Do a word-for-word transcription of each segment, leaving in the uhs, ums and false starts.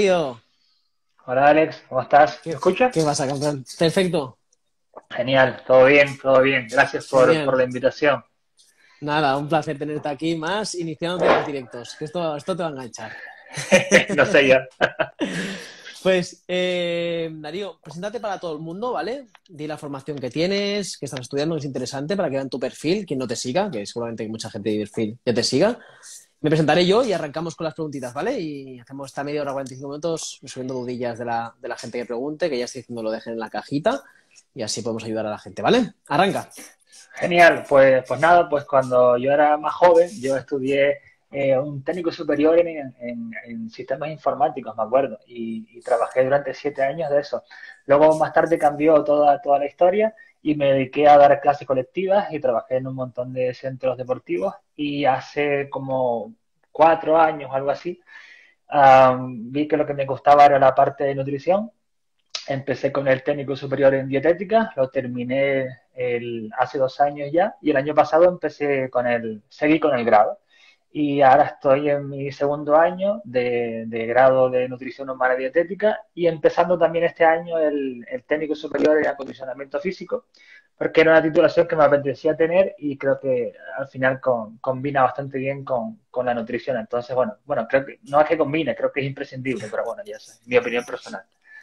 Darío? Hola Alex, ¿cómo estás? ¿Me ¿Qué, escuchas? qué pasa, campeón? Perfecto. Genial, todo bien, todo bien. Gracias por, por Genial. la invitación. Nada, un placer tenerte aquí más iniciándote en los directos, que esto, esto te va a enganchar. No sé yo. Pues, eh, Darío, preséntate para todo el mundo, ¿vale? Di la formación que tienes, que estás estudiando, que es interesante para que vean tu perfil, quien no te siga, que seguramente hay mucha gente de perfil que te siga. Me presentaré yo y arrancamos con las preguntitas, ¿vale? Y hacemos esta media hora, cuarenta y cinco minutos, resolviendo dudillas de la, de la gente que pregunte, que ya estoy diciendo lo dejen en la cajita y así podemos ayudar a la gente, ¿vale? Arranca. Genial, pues, pues nada, pues cuando yo era más joven, yo estudié eh, un técnico superior en, en- en sistemas informáticos, me acuerdo, y, y trabajé durante siete años de eso. Luego más tarde cambió toda, toda la historia y me dediqué a dar clases colectivas y trabajé en un montón de centros deportivos y hace como cuatro años, algo así, ah, vi que lo que me gustaba era la parte de nutrición. Empecé con el técnico superior en dietética, lo terminé el, hace dos años ya y el año pasado empecé con el, seguí con el grado y ahora estoy en mi segundo año de, de grado de nutrición humana y dietética y empezando también este año el, el técnico superior en acondicionamiento físico porque era una titulación que me apetecía tener y creo que al final con, combina bastante bien con, con la nutrición. Entonces, bueno, bueno, creo que no es que combine, creo que es imprescindible, pero bueno, ya es mi opinión personal.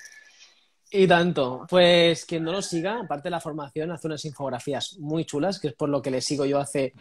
Y tanto, pues quien no lo siga, aparte de la formación, hace unas infografías muy chulas, que es por lo que le sigo yo hace...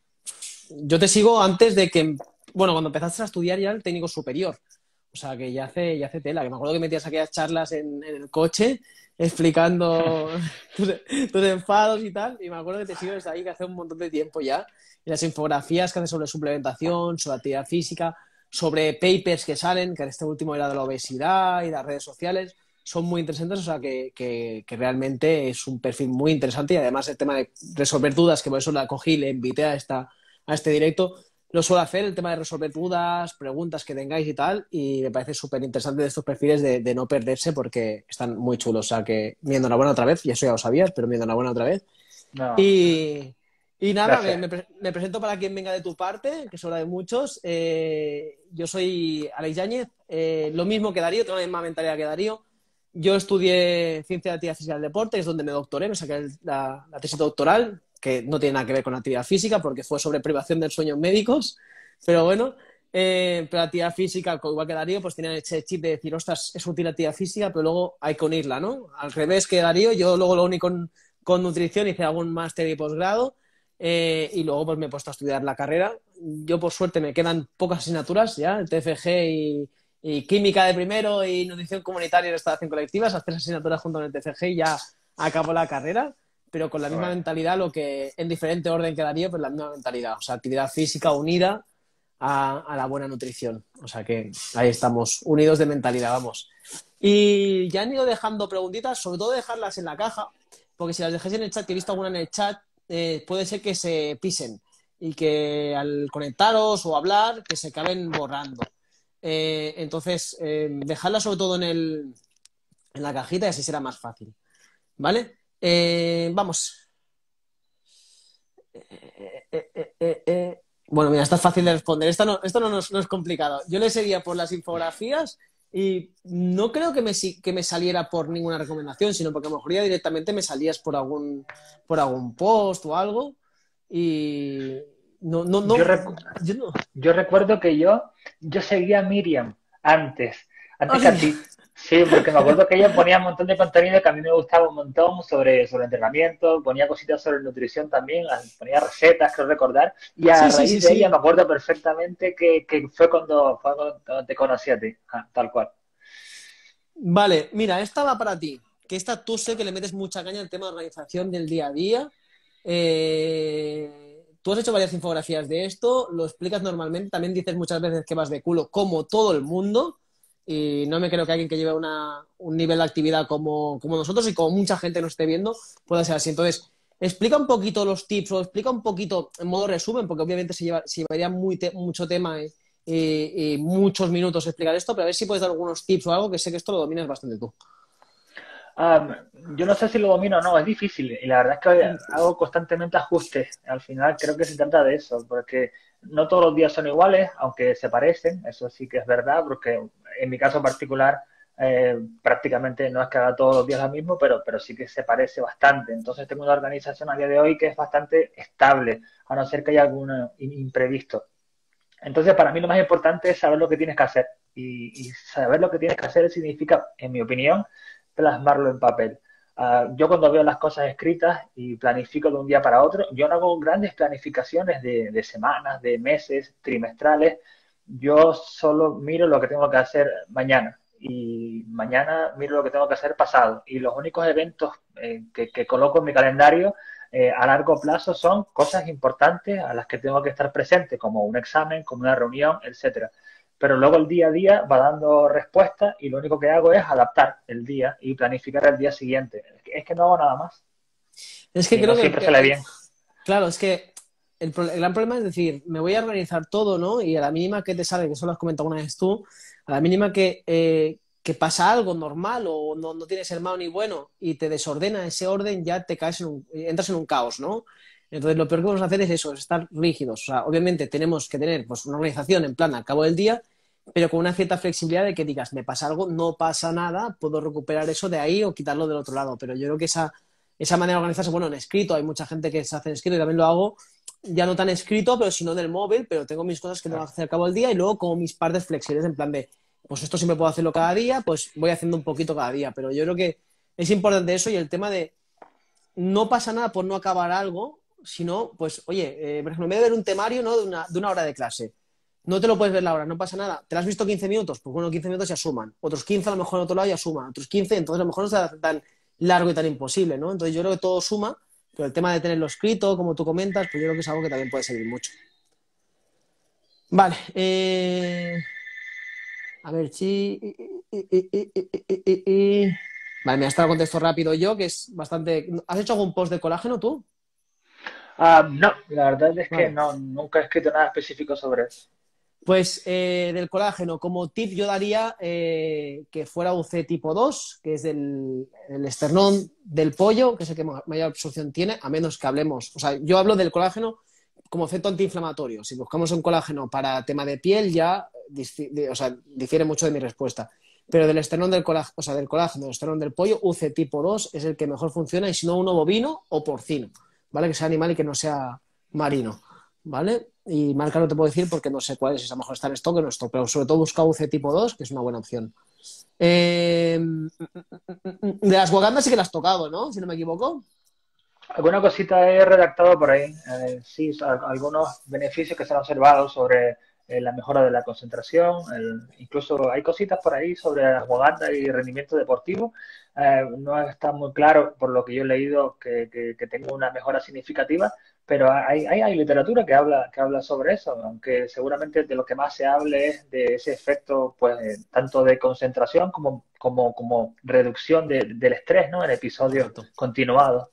Yo te sigo antes de que, bueno, cuando empezaste a estudiar ya el técnico superior. O sea, que ya hace, ya hace tela, que me acuerdo que metías aquellas charlas en, en el coche explicando tus, tus enfados y tal, y me acuerdo que te sigo desde ahí, que hace un montón de tiempo ya, y las infografías que haces sobre suplementación, sobre actividad física, sobre papers que salen, que en este último era de la obesidad y las redes sociales, son muy interesantes, o sea, que, que, que realmente es un perfil muy interesante y además el tema de resolver dudas, que por eso la cogí y le invité a, esta, a este directo, lo suelo hacer, el tema de resolver dudas, preguntas que tengáis y tal, y me parece súper interesante de estos perfiles de, de no perderse porque están muy chulos. O sea que mi enhorabuena otra vez, y eso ya lo sabías, pero mi enhorabuena otra vez. No, Y, y nada, me, gracias. me, me presento para quien venga de tu parte, que es hora de muchos. Eh, yo soy Alex Yáñez, eh, lo mismo que Darío, tengo la misma mentalidad que Darío. Yo estudié Ciencia de la Actividad Física del Deporte, es donde me doctoré, me saqué el- la, la tesis doctoral, que no tiene nada que ver con la actividad física, porque fue sobre privación del sueño en médicos, pero bueno, eh, pero la actividad física, igual que Darío, pues tenía ese chip de decir, ostras, es útil la actividad física, pero luego hay que unirla, ¿no? Al revés que Darío, yo luego lo uní con, con nutrición, hice algún máster y posgrado, eh, y luego pues me he puesto a estudiar la carrera. Yo, por suerte, me quedan pocas asignaturas ya, el T F G y y química de primero y nutrición comunitaria y restauración colectiva, esas tres asignaturas junto con el T F G y ya acabó la carrera, pero con la misma Bueno, mentalidad, lo que en diferente orden quedaría, pero la misma mentalidad, o sea, actividad física unida a, a la buena nutrición, o sea que ahí estamos, unidos de mentalidad, vamos. Y ya han ido dejando preguntitas, sobre todo dejarlas en la caja, porque si las dejáis en el chat, que he visto alguna en el chat, eh, puede ser que se pisen y que al conectaros o hablar, que se acaben borrando. Eh, entonces, eh, dejadla sobre todo en, el, en la cajita y así será más fácil. ¿Vale? Eh, vamos. Eh, eh, eh, eh, eh. Bueno, mira, esta es fácil de responder. Esta no, esto no, no es, no es complicado. Yo le seguía por las infografías y no creo que me, que me saliera por ninguna recomendación, sino porque a lo mejor ya directamente me salías por algún, por algún post o algo. Y no, no, yo, no, recu- yo no. yo recuerdo que yo, yo seguía a Miriam antes, antes que a Hostia. ti. Sí, porque me acuerdo que ella ponía un montón de contenido que a mí me gustaba un montón sobre, sobre entrenamiento, ponía cositas sobre nutrición también, ponía recetas, creo recordar, y a Sí, sí, raíz sí, de ella me sí. acuerdo perfectamente que, que fue, cuando, fue cuando te conocí a ti, ah, tal cual. Vale, mira, esta va para ti. Que esta tú sé que le metes mucha caña al tema de organización del día a día. Eh, tú has hecho varias infografías de esto, lo explicas normalmente, también dices muchas veces que vas de culo como todo el mundo. Y no me creo que alguien que lleve una, un nivel de actividad como, como nosotros y como mucha gente nos esté viendo pueda ser así. Entonces, explica un poquito los tips o explica un poquito en modo resumen, porque obviamente se, lleva, se llevaría muy te, mucho tema eh, y, y muchos minutos explicar esto, pero a ver si puedes dar algunos tips o algo, que sé que esto lo dominas bastante tú. Ah, yo no sé si lo domino o no, es difícil y la verdad es que hago constantemente ajustes. Al final creo que se trata de eso, porque no todos los días son iguales, aunque se parecen, eso sí que es verdad, porque en mi caso particular, eh, prácticamente no es que haga todos los días lo mismo, pero, pero sí que se parece bastante. Entonces tengo una organización a día de hoy que es bastante estable, a no ser que haya algún imprevisto. Entonces, para mí lo más importante es saber lo que tienes que hacer. Y, y saber lo que tienes que hacer significa, en mi opinión, plasmarlo en papel. Uh, yo cuando veo las cosas escritas y planifico de un día para otro, yo no hago grandes planificaciones de, de semanas, de meses, trimestrales. Yo solo miro lo que tengo que hacer mañana y mañana miro lo que tengo que hacer pasado. Y los únicos eventos eh, que, que coloco en mi calendario eh, a largo plazo son cosas importantes a las que tengo que estar presente, como un examen, como una reunión, etcétera. Pero luego el día a día va dando respuesta y lo único que hago es adaptar el día y planificar el día siguiente. Es que no hago nada más. Es que y creo no que, siempre que sale el, bien. claro, es que el, el, gran problema es decir, me voy a organizar todo, ¿no? Y a la mínima que te sale, que eso lo has comentado una vez tú, a la mínima que, eh, que pasa algo normal o no, no tienes el malo ni bueno y te desordena ese orden, ya te caes en un, entras en un caos, ¿no? Entonces lo peor que podemos hacer es eso, es estar rígidos. O sea, obviamente tenemos que tener pues, una organización en plan al cabo del día, pero con una cierta flexibilidad de que digas, me pasa algo, no pasa nada, puedo recuperar eso de ahí o quitarlo del otro lado. Pero yo creo que esa, esa manera de organizarse, bueno, en escrito, hay mucha gente que se hace en escrito y también lo hago, ya no tan escrito, pero sino del móvil, pero tengo mis cosas que tengo que hacer al cabo del día y luego como mis partes flexibles en plan de, pues esto siempre puedo hacerlo cada día, pues voy haciendo un poquito cada día. Pero yo creo que es importante eso y el tema de no pasa nada por no acabar algo, sino, pues, oye, eh, por ejemplo, en vez de ver un temario, ¿no? de, una, de una hora de clase, no te lo puedes ver la hora, no pasa nada. ¿Te lo has visto quince minutos? Pues bueno, quince minutos ya suman. Otros quince a lo mejor en otro lado ya suman. Otros quince, entonces a lo mejor no será tan largo y tan imposible, ¿no? Entonces yo creo que todo suma, pero el tema de tenerlo escrito, como tú comentas, pues yo creo que es algo que también puede servir mucho. Vale. Eh... A ver, sí. Vale, me has dado contesto rápido yo, que es bastante... ¿Has hecho algún post de colágeno tú? Uh, no, la verdad es que Vale. no, nunca he escrito nada específico sobre eso. Pues eh, del colágeno, como tip yo daría eh, que fuera U C tipo dos, que es del el esternón del pollo, que es el que mayor absorción tiene, a menos que hablemos, o sea, yo hablo del colágeno como efecto antiinflamatorio. Si buscamos un colágeno para tema de piel, ya o sea, difiere mucho de mi respuesta. Pero del esternón del colágeno, o sea, del colágeno, del esternón del pollo, U C tipo dos es el que mejor funciona, y si no, uno bovino o porcino, ¿vale? Que sea animal y que no sea marino, ¿vale? Y marca no te puedo decir porque no sé cuál es, si a lo mejor está en stock o no stock, pero sobre todo busca U C tipo dos, que es una buena opción. Eh, de las Wagandas sí que las has tocado, ¿no? Si no me equivoco. Alguna cosita he redactado por ahí, eh, sí, algunos beneficios que se han observado sobre eh, la mejora de la concentración, el, incluso hay cositas por ahí sobre ashwagandha y rendimiento deportivo. Eh, no está muy claro, por lo que yo he leído, que, que, que tenga una mejora significativa, pero hay, hay, hay literatura que habla, que habla sobre eso, aunque seguramente de lo que más se hable es de ese efecto, pues, tanto de concentración como, como, como reducción de, del estrés, ¿no? En episodios Correcto. continuados.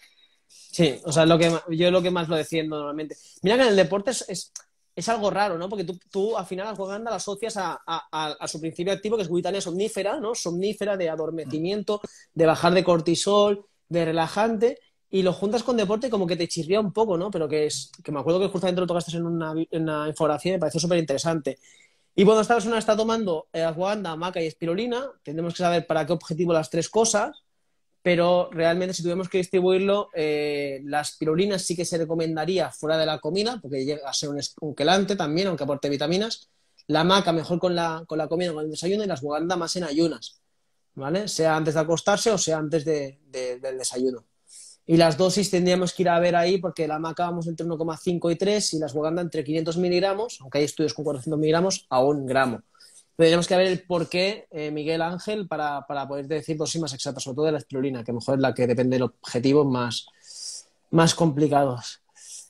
Sí, o sea, lo que, yo lo que más lo defiendo normalmente. Mira que en el deporte es, es, es algo raro, ¿no? Porque tú, tú al final a la ashwagandha la asocias a, a, a, su principio activo, que es glutamina somnífera, ¿no? Somnífera, de adormecimiento, de bajar de cortisol, de relajante, y lo juntas con deporte como que te chirría un poco, ¿no? Pero que es, que me acuerdo que justamente lo tocaste en una, en una infografía y me pareció súper interesante. Y bueno, esta persona está tomando eh, ashwagandha, maca y espirulina. Tendremos que saber para qué objetivo las tres cosas, pero realmente si tuviéramos que distribuirlo, eh, la espirulina sí que se recomendaría fuera de la comida, porque llega a ser un, un quelante también, aunque aporte vitaminas. La maca mejor con la, con la comida, con el desayuno, y la ashwagandha más en ayunas, ¿vale? Sea antes de acostarse o sea antes de, de, del desayuno. Y las dosis tendríamos que ir a ver ahí, porque la maca vamos entre uno coma cinco y tres y la ashwagandha entre quinientos miligramos, aunque hay estudios con cuatrocientos miligramos, a un gramo. Tendríamos que ver el por qué, eh, Miguel Ángel, para, para poder decir dosis más exactas, sobre todo de la espirulina, que a lo mejor es la que depende de los objetivos más, más complicados.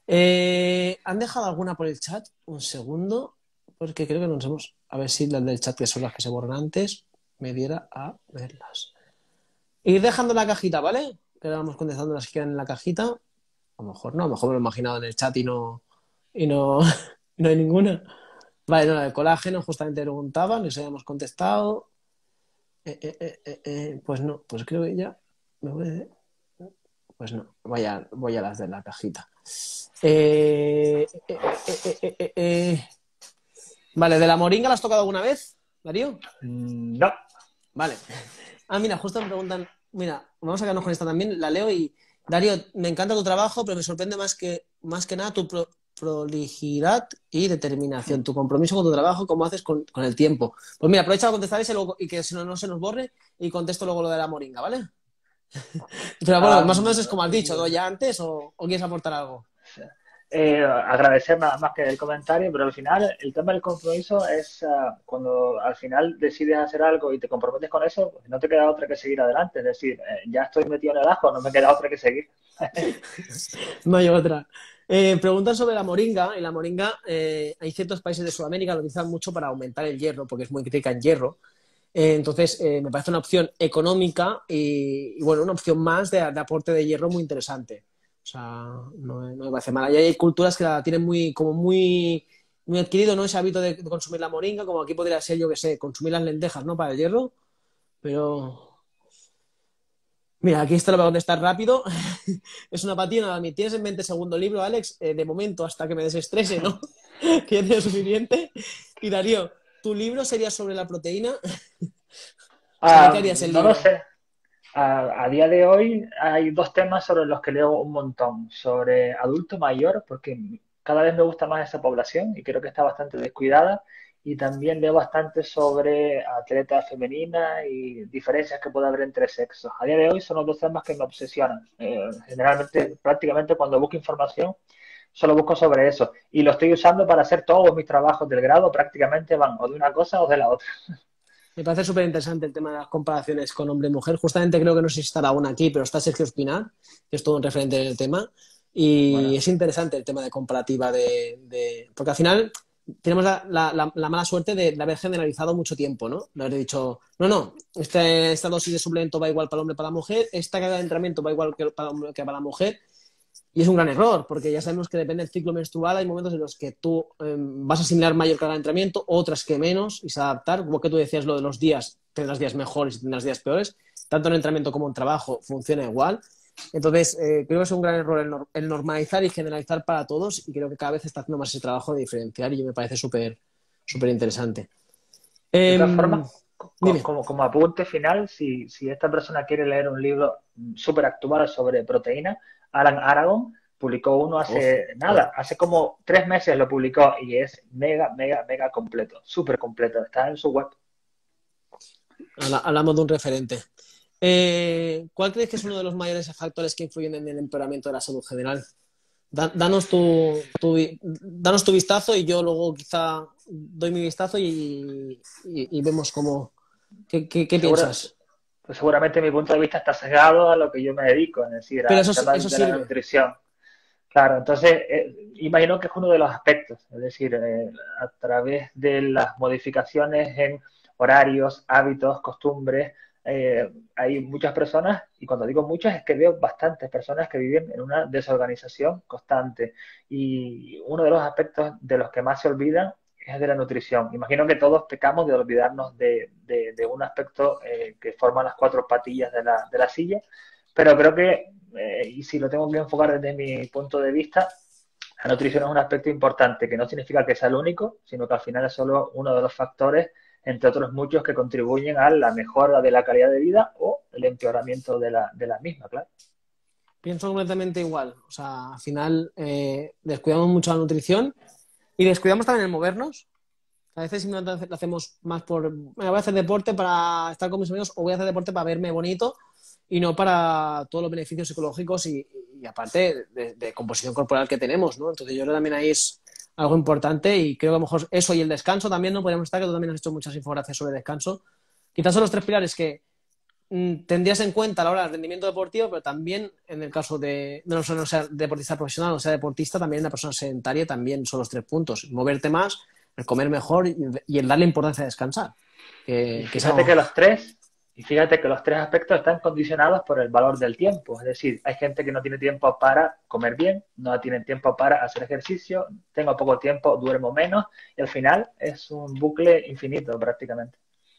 Eh, ¿Han dejado alguna por el chat? Un segundo, porque creo que nos hemos... A ver si las del chat, que son las que se borran antes, me diera a verlas. Ir dejando la cajita, ¿vale? Que ahora vamos contestando las que quedan en la cajita. A lo mejor no, a lo mejor me lo he imaginado en el chat y no, y no, no hay ninguna. Vale, no, la de colágeno justamente preguntaban, les habíamos contestado. Eh, eh, eh, eh, eh, pues no, pues creo que ya me voy de... Pues no, voy a, voy a las de la cajita. Eh, eh, eh, eh, eh, eh. Vale, ¿de la moringa la has tocado alguna vez? Darío. No. Vale. Ah, mira, justo me preguntan, mira, vamos a quedarnos con esta también, la leo y Darío, me encanta tu trabajo, pero me sorprende más que, más que nada tu pro- prolijidad y determinación, tu compromiso con tu trabajo, cómo haces con, con el tiempo. Pues mira, aprovecha a contestar ese luego, y que si no, no se nos borre y contesto luego lo de la moringa, ¿vale? Pero bueno, más o menos es como has dicho, ¿no? ¿Ya antes o, o quieres aportar algo? Eh, agradecer nada más que el comentario, pero al final el tema del compromiso es uh, cuando al final decides hacer algo y te comprometes con eso, pues no te queda otra que seguir adelante. Es decir, eh, ya estoy metido en el ajo, no me queda otra que seguir. No hay otra. Eh, preguntan sobre la moringa. Y la moringa, eh, hay ciertos países de Sudamérica que lo utilizan mucho para aumentar el hierro, porque es muy rica en hierro. Eh, entonces, eh, me parece una opción económica y, y, bueno, una opción más de, de aporte de hierro muy interesante. O sea, no, no me parece mala. Y hay culturas que la tienen muy, como muy, muy adquirido, ¿no? Ese hábito de, de consumir la moringa, como aquí podría ser, yo que sé, consumir las lentejas, ¿no? Para el hierro. Pero, mira, aquí esto lo voy a contestar rápido. Es una patina. ¿Tienes en mente segundo libro, Alex? Eh, de momento, hasta que me desestrese, ¿no? Que ya tengo suficiente. Y Darío, ¿tu libro sería sobre la proteína? O sea, ¿de qué Uh, harías el no lo libro? sé. A, a, día de hoy hay dos temas sobre los que leo un montón. Sobre adulto mayor, porque cada vez me gusta más esa población y creo que está bastante descuidada. Y también leo bastante sobre atletas femeninas y diferencias que puede haber entre sexos. A día de hoy son los dos temas que me obsesionan. Eh, generalmente, prácticamente cuando busco información, solo busco sobre eso. Y lo estoy usando para hacer todos mis trabajos del grado, prácticamente van o de una cosa o de la otra. Me parece súper interesante el tema de las comparaciones con hombre y mujer. Justamente creo que no sé si estará aún aquí, pero está Sergio Espinar, que es todo un referente en el tema. Y Bueno, es interesante el tema de comparativa de... de... Porque al final tenemos la, la, la, la mala suerte de, de, haber generalizado mucho tiempo, ¿no? De haber dicho, no, no, este, esta dosis de suplemento va igual para el hombre y para la mujer, esta carga de entrenamiento va igual que para el hombre que para la mujer. Y es un gran error, porque ya sabemos que depende del ciclo menstrual, hay momentos en los que tú eh, vas a asimilar mayor carga de entrenamiento, otras que menos, y se va a adaptar, como que tú decías lo de los días, tendrás días mejores y tendrás días peores, tanto en entrenamiento como en trabajo funciona igual. Entonces, eh, creo que es un gran error el, nor el, normalizar y generalizar para todos, y creo que cada vez se está haciendo más ese trabajo de diferenciar, y me parece súper súper interesante. de todas Eh, formas, co- dime. como, como apunte final, si, si esta persona quiere leer un libro súper actual sobre proteína, Alan Aragon publicó uno Uf, hace bueno, nada, hace como tres meses lo publicó y es mega, mega, mega completo, súper completo, está en su web. hablamos de un referente. Eh, ¿Cuál crees que es uno de los mayores factores que influyen en el empeoramiento de la salud general? Da, danos, tu, tu, danos tu vistazo y yo luego quizá doy mi vistazo y, y, y vemos cómo. ¿Qué, qué, qué Segura, piensas? pues seguramente mi punto de vista está sesgado a lo que yo me dedico, es decir, Pero al eso, tema eso de la sirve. nutrición. Claro, entonces eh, imagino que es uno de los aspectos, es decir, eh, a través de las modificaciones en horarios, hábitos, costumbres, eh, hay muchas personas, y cuando digo muchas es que veo bastantes personas que viven en una desorganización constante. Y uno de los aspectos de los que más se olvidan es de la nutrición. Imagino que todos pecamos de olvidarnos de, de, de un aspecto eh, que forma las cuatro patillas de la, de la silla, pero creo que, eh, y si lo tengo que enfocar desde mi punto de vista, la nutrición es un aspecto importante, que no significa que sea el único, sino que al final es solo uno de los factores, entre otros muchos, que contribuyen a la mejora de la calidad de vida o el empeoramiento de la, de la misma, claro. Pienso completamente igual. O sea, al final eh, descuidamos mucho la nutrición y descuidamos también el movernos. A veces simplemente lo hacemos más por, bueno, voy a hacer deporte para estar con mis amigos o voy a hacer deporte para verme bonito y no para todos los beneficios psicológicos y, y aparte de, de, composición corporal que tenemos, ¿no? Entonces yo creo que también ahí es algo importante y creo que a lo mejor eso y el descanso también, ¿no? Podríamos estar, que tú también has hecho muchas infografías sobre descanso. Quizás son los tres pilares que mm, tendrías en cuenta a la hora del rendimiento deportivo, pero también en el caso de no solo ser deportista profesional o sea deportista, también una persona sedentaria, también son los tres puntos. Moverte más, el comer mejor y, y el darle importancia a descansar. Y Que, que es fíjate algo... que los tres, y fíjate que los tres aspectos están condicionados por el valor del tiempo. Es decir, hay gente que no tiene tiempo para comer bien, no tiene tiempo para hacer ejercicio, tengo poco tiempo, duermo menos, y al final es un bucle infinito prácticamente.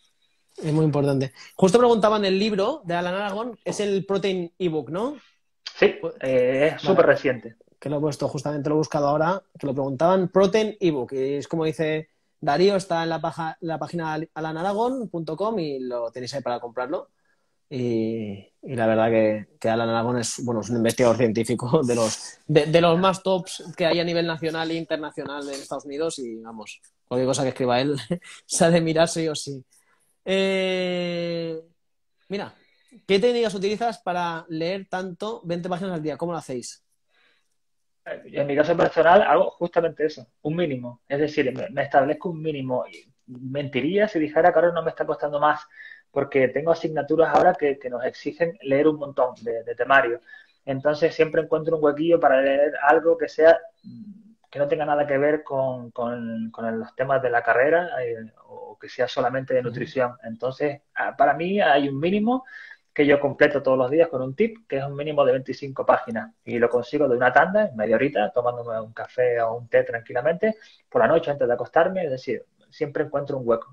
Es muy importante. Justo preguntaban el libro de Alan Aragon, es el Protein ebook, ¿no? Sí, Pues, eh, es súper vale, reciente. que lo he puesto, justamente lo he buscado ahora, que lo preguntaban, Protein ebook, y es como dice Darío está en la, paja, la página alan aragón punto com y lo tenéis ahí para comprarlo. Y, y la verdad que, que Alan Aragón es, bueno, es un investigador científico de los, de, de los más tops que hay a nivel nacional e internacional en Estados Unidos y, vamos, cualquier cosa que escriba él se ha de mirar sí o sí. Eh, mira, ¿qué técnicas utilizas para leer tanto veinte páginas al día? ¿Cómo lo hacéis? En mi caso personal hago justamente eso, un mínimo. Es decir, me, me establezco un mínimo. Y mentiría si dijera que ahora no me está costando más, porque tengo asignaturas ahora que, que nos exigen leer un montón de, de temario. Entonces siempre encuentro un huequillo para leer algo que sea, que no tenga nada que ver con, con, con los temas de la carrera eh, o que sea solamente de nutrición. Entonces, ah, para mí hay un mínimo que yo completo todos los días con un tip, que es un mínimo de veinticinco páginas. Y lo consigo de una tanda, en media horita, tomándome un café o un té tranquilamente, por la noche antes de acostarme. Es decir, siempre encuentro un hueco.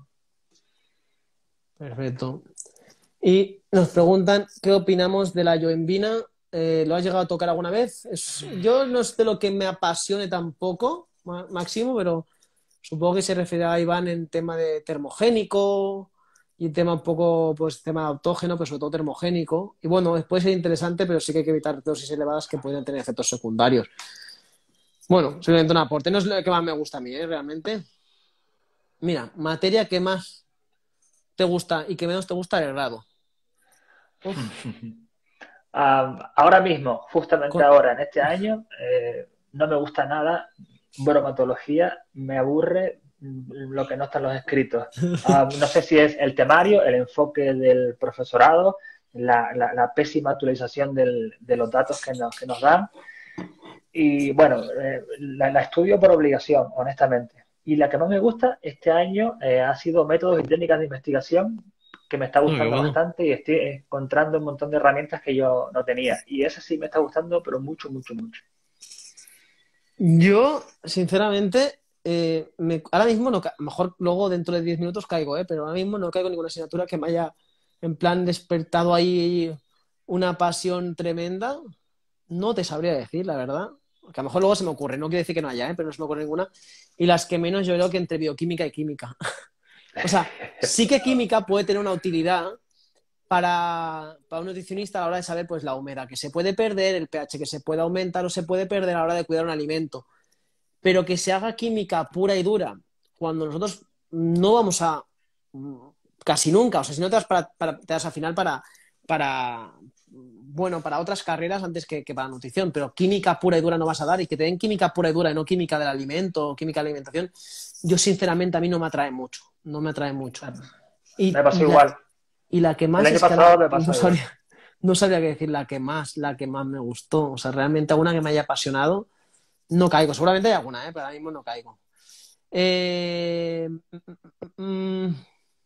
Perfecto. Y nos preguntan qué opinamos de la yoembina. Eh, ¿lo has llegado a tocar alguna vez? Es, yo no es de lo que me apasione tampoco, Máximo, pero supongo que se refiere a Iván en tema de termogénico y tema un poco, pues, tema autógeno, pero sobre todo termogénico. Y bueno, puede ser interesante, pero sí que hay que evitar dosis elevadas que pueden tener efectos secundarios. Bueno, simplemente un aporte. No es lo que más me gusta a mí, ¿eh? Realmente. Mira, materia que más te gusta y que menos te gusta el grado. Uf. Um, ahora mismo, justamente Con... ahora, en este año, eh, no me gusta nada bromatología, me aburre lo que no están los escritos. Um, no sé si es el temario, el enfoque del profesorado, la, la, la pésima actualización del, de los datos que nos, que nos dan. Y bueno, eh, la, la, estudio por obligación, honestamente. Y la que más me gusta este año eh, ha sido métodos y técnicas de investigación, que me está Muy gustando bueno. bastante y estoy encontrando un montón de herramientas que yo no tenía. Y esa sí me está gustando, pero mucho, mucho, mucho. Yo, sinceramente, eh, me, ahora mismo no, a lo mejor luego dentro de diez minutos caigo, ¿eh? Pero ahora mismo no caigo en ninguna asignatura que me haya en plan despertado ahí una pasión tremenda. No te sabría decir, la verdad. Que a lo mejor luego se me ocurre, no quiere decir que no haya, ¿eh? Pero no se me ocurre ninguna. Y las que menos yo creo que entre bioquímica y química. O sea, sí que química puede tener una utilidad para, para un nutricionista a la hora de saber pues la humedad que se puede perder, el pH que se puede aumentar o se puede perder a la hora de cuidar un alimento. Pero que se haga química pura y dura cuando nosotros no vamos a casi nunca, o sea, si no te das, para, para, te das al final para, para bueno, para otras carreras antes que, que para nutrición, pero química pura y dura no vas a dar y que te den química pura y dura y no química del alimento o química de la alimentación, yo sinceramente a mí no me atrae mucho, no me atrae mucho. Me Y, pasó y, la, igual. y la que El más año es que ahora pasado me no pasó igual. sabría, no sabría qué decir la que más, la que más me gustó, o sea, realmente alguna que me haya apasionado, no caigo, seguramente hay alguna, ¿eh? Pero ahora mismo no caigo. Eh... mm, mm, mm.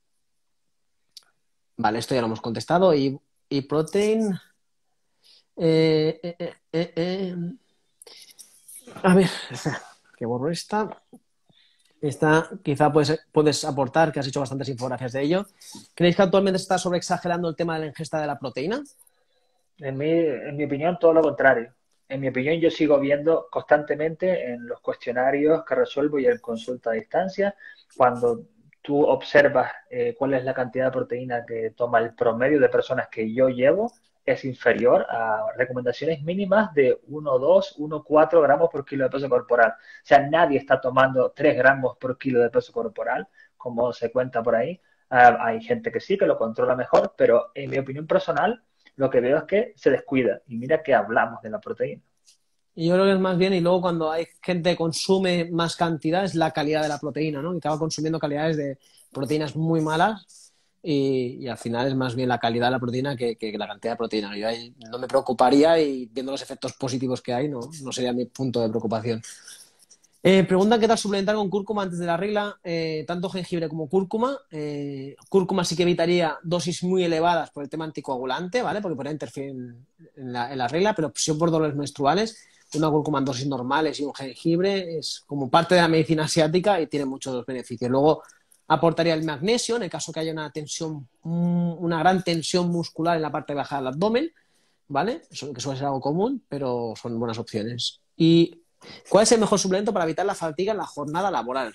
Vale, esto ya lo hemos contestado. Y, y protein. Eh, eh, eh, eh, eh. A ver, espera, que borro esta. Esta quizá puedes, puedes aportar, que has hecho bastantes infografías de ello. ¿Creéis que actualmente se está sobreexagerando el tema de la ingesta de la proteína? En mi, en mi opinión, todo lo contrario. En mi opinión, yo sigo viendo constantemente en los cuestionarios que resuelvo y en consulta a distancia, cuando tú observas eh, cuál es la cantidad de proteína que toma el promedio de personas que yo llevo, es inferior a recomendaciones mínimas de uno, dos, uno, cuatro gramos por kilo de peso corporal. O sea, nadie está tomando tres gramos por kilo de peso corporal, como se cuenta por ahí. Uh, hay gente que sí, que lo controla mejor, pero en mi opinión personal, lo que veo es que se descuida. Y mira que hablamos de la proteína. Y yo creo que es más bien, y luego cuando hay gente que consume más cantidad, es la calidad de la proteína, ¿no? Y acaba consumiendo calidades de proteínas muy malas y, y al final es más bien la calidad de la proteína que, que la cantidad de proteína. Yo ahí no me preocuparía y viendo los efectos positivos que hay, no, no sería mi punto de preocupación. Eh, preguntan qué tal suplementar con cúrcuma antes de la regla, eh, tanto jengibre como cúrcuma. Eh, cúrcuma sí que evitaría dosis muy elevadas por el tema anticoagulante, ¿vale? Porque podría interferir en, en, la, en la regla, pero si por dolores menstruales, una cúrcuma en dosis normales y un jengibre es como parte de la medicina asiática y tiene muchos beneficios. Luego aportaría el magnesio en el caso que haya una tensión, una gran tensión muscular en la parte baja del abdomen, ¿vale? Eso que suele ser algo común, pero son buenas opciones. Y ¿cuál es el mejor suplemento para evitar la fatiga en la jornada laboral?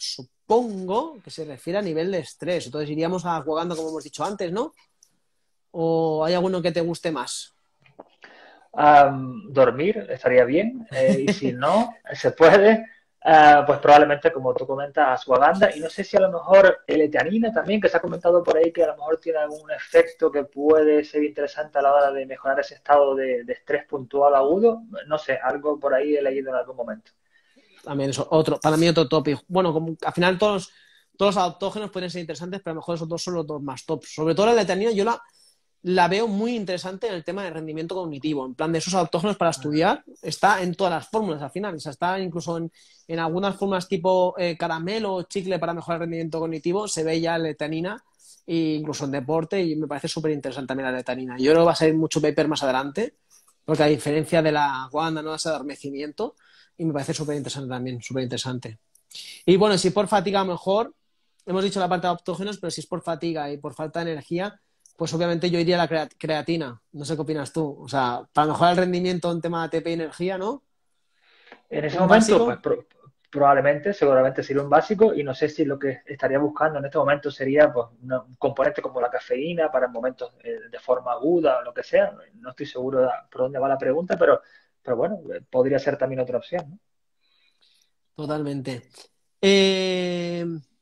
supongo que se refiere a nivel de estrés. Entonces iríamos a jugando, como hemos dicho antes, ¿no? ¿O hay alguno que te guste más? Um, dormir estaría bien, eh, y si no se puede, uh, pues probablemente, como tú comentas, ashwagandha, y no sé si a lo mejor L-teanina también, que se ha comentado por ahí que a lo mejor tiene algún efecto que puede ser interesante a la hora de mejorar ese estado de, de estrés puntual agudo. No sé, algo por ahí he leído en algún momento. También eso, otro, para mí otro top. Y, bueno, como al final todos, todos los adaptógenos pueden ser interesantes, pero a lo mejor esos dos son los dos más top. Sobre todo la letanina, yo la, la veo muy interesante en el tema de rendimiento cognitivo. En plan de esos adaptógenos para estudiar, está en todas las fórmulas al final. O sea, está incluso en, en algunas fórmulas tipo eh, caramelo o chicle para mejorar el rendimiento cognitivo, se ve ya letanina, e incluso en deporte, y me parece súper interesante también la letanina. Yo creo que va a salir mucho paper más adelante, porque a diferencia de la guanda no hace adormecimiento, y me parece súper interesante también, súper interesante. Y bueno, si por fatiga mejor, hemos dicho la parte de adaptógenos, pero si es por fatiga y por falta de energía, pues obviamente yo iría a la creatina. No sé qué opinas tú. O sea, para mejorar el rendimiento en tema de A T P y energía, ¿no? En ese Un momento, pues básico. pro- probablemente, seguramente sería un básico, y no sé si lo que estaría buscando en este momento sería, pues, una- un componente como la cafeína para momentos eh, de forma aguda o lo que sea. No estoy seguro de por dónde va la pregunta, pero, pero bueno, eh, podría ser también otra opción, ¿no? Totalmente. Eh,